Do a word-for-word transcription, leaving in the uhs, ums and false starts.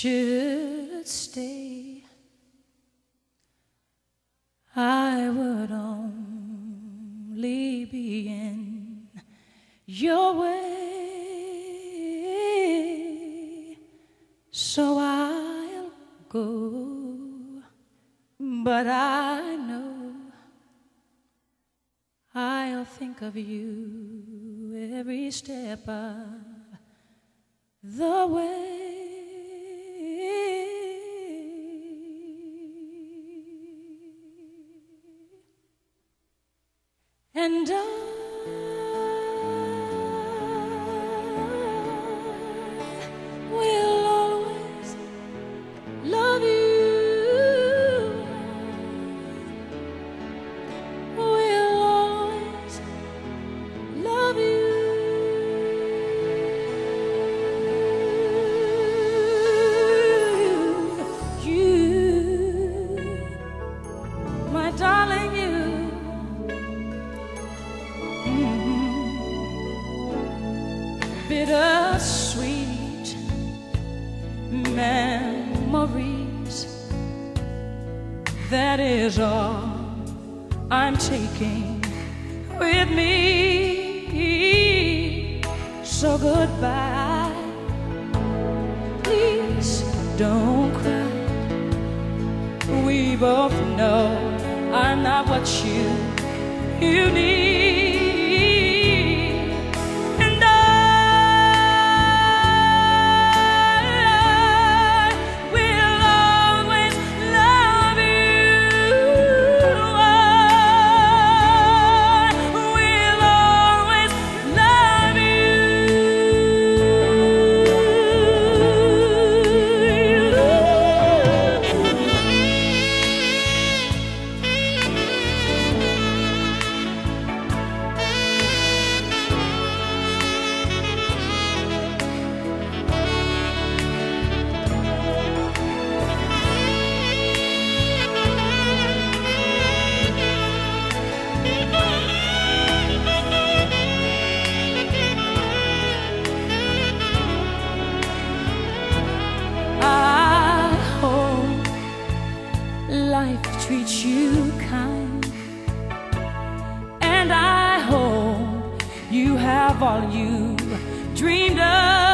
should stay, I would only be in your way. So I'll go, but I know I'll think of you every step of the way. And I will always love you. Will always love you. You, my darling, you. Bittersweet memories, that is all I'm taking with me. So goodbye, please don't cry. We both know I'm not what you, you need. Life treats you kind, and I hope you have all you dreamed of.